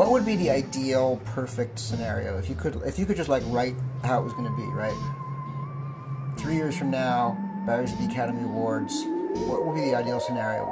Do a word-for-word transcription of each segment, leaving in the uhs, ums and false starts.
what would be the ideal, perfect scenario if you could, if you could just like write how it was going to be, right? Three years from now, Barry's at the Academy Awards. What would be the ideal scenario?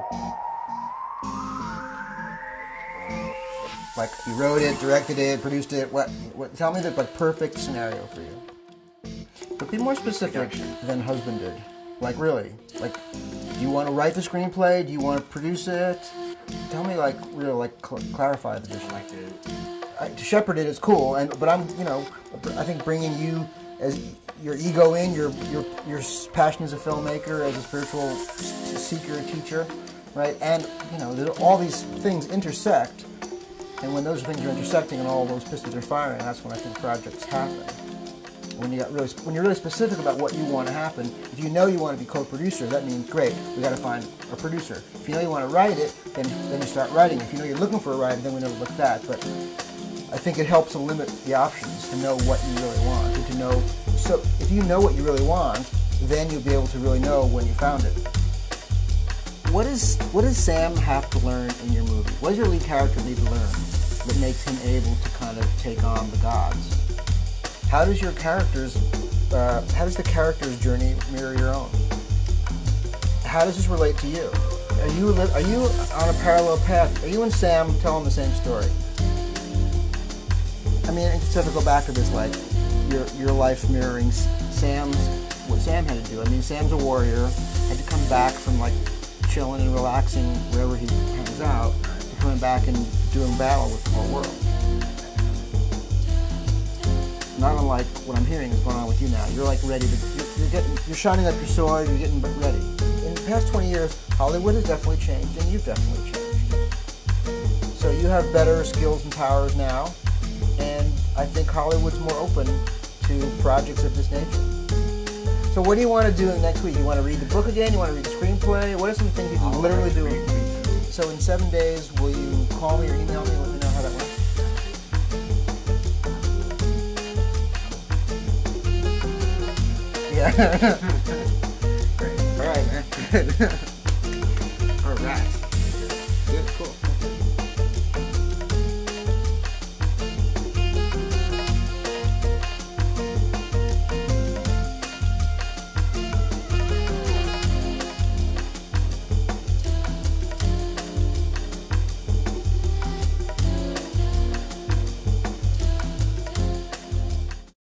Like you wrote it, directed it, produced it. What? What? Tell me the like perfect scenario for you. But be more specific than husband did. Like really, like, do you want to write the screenplay? Do you want to produce it? Tell me, like, really, like, cl clarify the vision. Like to, I, to shepherd it is cool, and but I'm, you know, I think bringing you as your ego in, your your your passion as a filmmaker, as a spiritual seeker, teacher, right? And you know, all these things intersect, and when those things are intersecting and all those pistons are firing, that's when I think projects happen. When you got really, when you're really specific about what you want to happen, if you know you want to be co-producer, that means great. We got to find a producer. If you know you want to write it, then then you start writing. If you know you're looking for a writer, then we never look at that. But I think it helps to limit the options to know what you really want, and to know. So if you know what you really want, then you'll be able to really know when you found it. What is what does Sam have to learn in your movie? What does your lead character need to learn that makes him able to kind of take on the gods? How does your character's, uh, how does the character's journey mirror your own? How does this relate to you? Are you are you on a parallel path? Are you and Sam telling the same story? I mean, instead of go back to this, like your your life mirroring Sam's, what Sam had to do. I mean, Sam's a warrior, had to come back from like chilling and relaxing wherever he hangs out, to coming back and doing battle with the whole world. Not unlike what I'm hearing is going on with you now. You're like ready to, you're, you're getting, you're shining up your sword, you're getting ready. In the past twenty years, Hollywood has definitely changed, and you've definitely changed. So you have better skills and powers now, and I think Hollywood's more open to projects of this nature. So what do you want to do next week? You want to read the book again? You want to read the screenplay? What are some things you can literally do? So in seven days, will you call me or email me and let me know how that went? Yeah. Great. All right, man. All right. Good, cool.